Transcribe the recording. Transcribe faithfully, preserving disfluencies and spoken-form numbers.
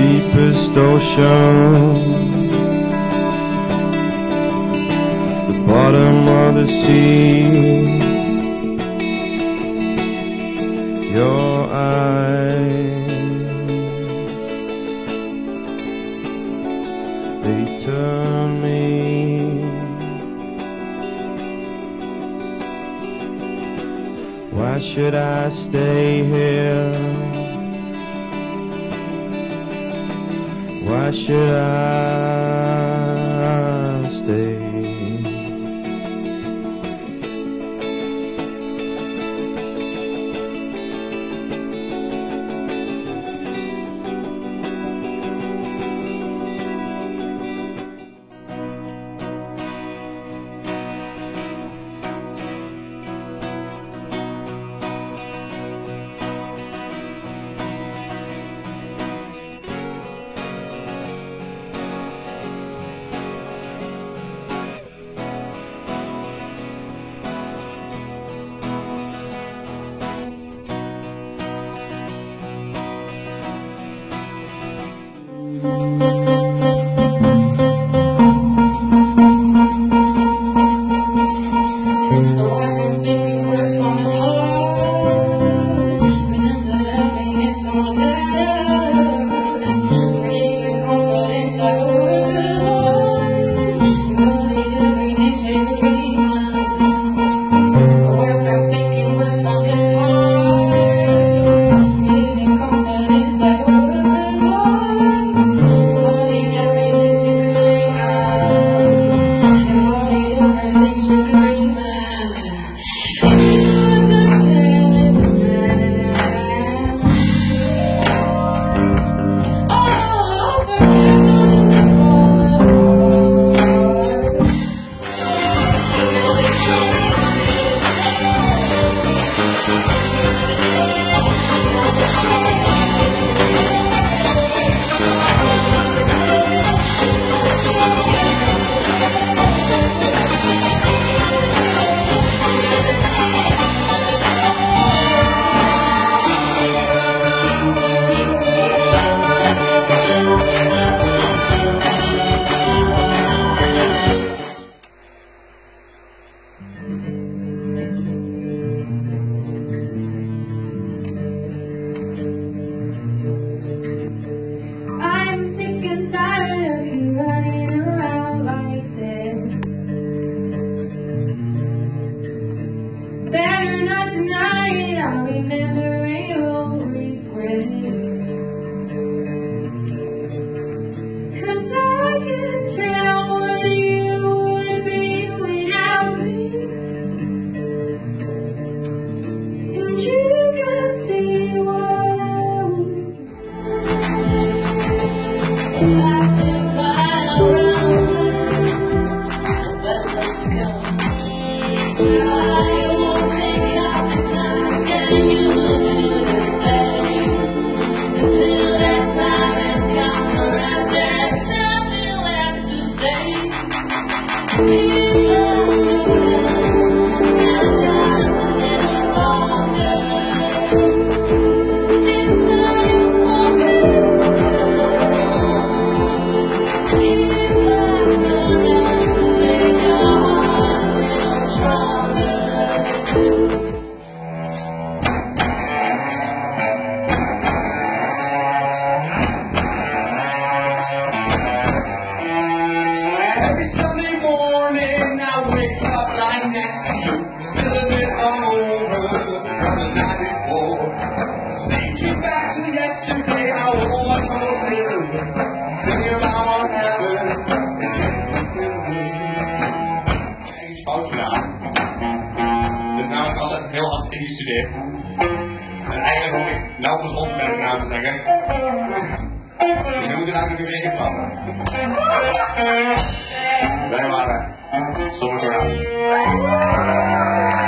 deepest ocean, the bottom of the sea. Your eyes, they turn me. Why should I stay here? Why should I stay? Tonight I'll remember you'll regret it, 'cause I can tell what you would be without me, and you can see what I would. I said right around, but let's go. I won't take out this night, and you will do the same. Until that time has come around, there's something left to say. Keep looking, and just a little longer. This time is for me. Keep looking, make your heart a little stronger. Every Sunday morning I wake up lying next to you, still a bit hungover from the night before. Thinking back to yesterday, how all my troubles made the way. Thinking about what happened, it makes me feel good. Ergens fout gedaan. Dus namelijk altijd heel hard ingestudeerd. En eigenlijk hoor ik Nelkens Rottenberg na te zeggen. Dus we moeten eigenlijk weer veranderen. Wij waren Summer Grounds.